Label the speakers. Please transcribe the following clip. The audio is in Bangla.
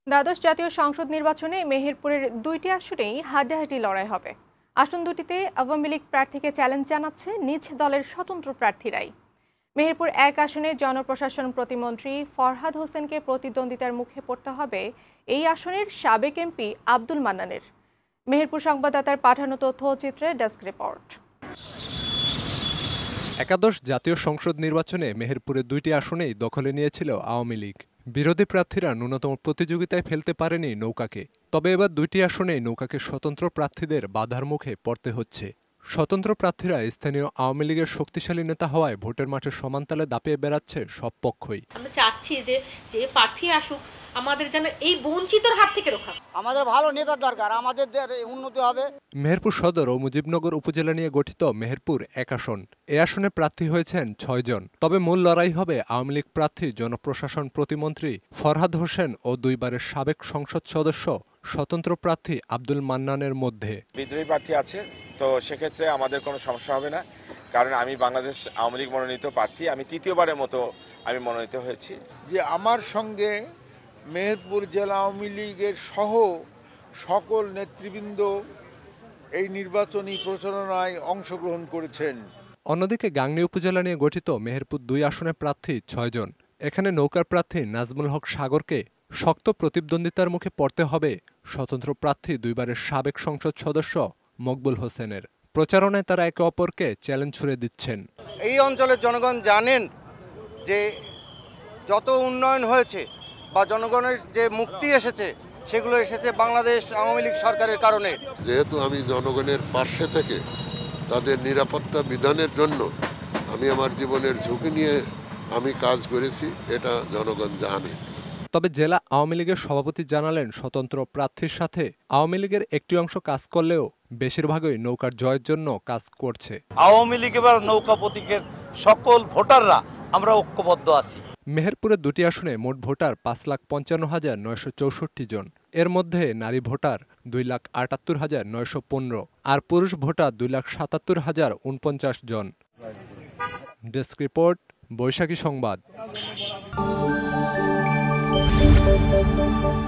Speaker 1: দ্বাদশ জাতীয় সংসদ নির্বাচনে মেহেরপুরের দুইটি আসনেই হাড্ডাহাড্ডি লড়াই হবে। আসন দুটিতে আওয়ামী লীগ প্রার্থীকে চ্যালেঞ্জ জানাচ্ছে নিজ দলের স্বতন্ত্র প্রার্থীরাই। মেহেরপুর 1 আসনে জনপ্রশাসন প্রতিমন্ত্রী ফরহাদ হোসেনকে প্রতিদ্বন্দ্বিতার মুখে পড়তে হবে এই আসনের সাবেক এমপি আব্দুল মান্নানের। মেহেরপুর সংবাদদাতার পাঠানো তথ্যচিত্রে ডেস্ক রিপোর্ট।
Speaker 2: একাদশ জাতীয় সংসদ নির্বাচনে মেহেরপুরে দুইটি আসনেই দখলে নিয়েছিল আওয়ামী লীগ। বিরোধী প্রার্থীরা ন্যূনতম প্রতিযোগিতায় ফেলতে পারেনি নৌকাকে। তবে এবার দুইটি আসনেই নৌকাকে স্বতন্ত্র প্রার্থীদের বাধার মুখে পড়তে হচ্ছে। স্বতন্ত্র প্রার্থীরা স্থানীয় আওয়ামী লীগের শক্তিশালী নেতা হওয়ায় ভোটের মাঠে সমানতালে দাপিয়ে বেড়াচ্ছে সব পক্ষই।
Speaker 3: আমরা চাচ্ছি যে প্রার্থী আসুক, আমাদের যেন এই বঞ্চিতর হাত থেকে রক্ষা।
Speaker 4: আমাদের ভালো নেতার দরকার, আমাদের উন্নতি হবে।
Speaker 2: মেহেরপুর সদর ও মুজিবনগর উপজেলা নিয়ে গঠিত মেহেরপুর 1 আসন। এ আসনে প্রার্থী হয়েছেন 6 জন। তবে মূল লড়াই হবে আওয়ামী লীগ প্রার্থী জনপ্রশাসন প্রতিমন্ত্রী ফরহাদ হোসেন ও দুইবারের সাবেক সংসদ সদস্য স্বতন্ত্র প্রার্থী আব্দুল মান্নানের মধ্যে।
Speaker 5: বিদ্রোহী প্রার্থী আছে, তো সেক্ষেত্রে আমাদের কোনো সমস্যা হবে না, কারণ আমি বাংলাদেশ আওয়ামী লীগ মনোনীত প্রার্থী। আমি তৃতীয়বারের মতো আমি মনোনীত হয়েছি।
Speaker 6: যে আমার সঙ্গে মেহেরপুর জেলা আওয়ামী লীগের সহ সকল নেতৃবৃন্দ এই নির্বাচনী প্রচারণায় অংশগ্রহণ করেছেন।
Speaker 2: অন্যদিকে গাংনী উপজেলা নিয়ে গঠিত মেহেরপুর 2 আসনের প্রার্থী 6 জন। এখানে নৌকার প্রার্থী নাজমুল হক সাগরকে শক্ত প্রতিদ্বন্দ্বিতার মুখে পড়তে হবে স্বতন্ত্র প্রার্থী দুইবারের সাবেক সংসদ সদস্য মকবুল হোসেনের। প্রচারণায় তারা একে অপরকে চ্যালেঞ্জ ছুড়ে দিচ্ছেন।
Speaker 7: এই অঞ্চলের জনগণ জানেন যে যত উন্নয়ন হয়েছে বা জনগণের যে মুক্তি এসেছে সেগুলো এসেছে বাংলাদেশ আওয়ামী লীগ সরকারের কারণে।
Speaker 8: যেহেতু আমি জনগণের পাশে থেকে তাদের নিরাপত্তা বিধানের জন্য আমি আমার জীবনের ঝুঁকি নিয়ে আমি কাজ করেছি, এটা জনগণ জানে।
Speaker 2: তবে জেলা আওয়ামী লীগের সভাপতি জানালেন, স্বতন্ত্র প্রার্থীর সাথে আওয়ামী লীগের একটি অংশ কাজ করলেও বেশিরভাগই নৌকার জয়ের জন্য কাজ করছে।
Speaker 9: আওয়ামী লীগ এবার নৌকা প্রতীকের সকল ভোটাররা আমরা ঐক্যবদ্ধ আছি।
Speaker 2: মেহেরপুরের 2টি আসনে মোট ভোটার 5,55,964 জন। এর মধ্যে নারী ভোটার 2,78,915 আর পুরুষ ভোটার 2,77,049 জন। ডেস্ক রিপোর্ট, বৈশাখী সংবাদ।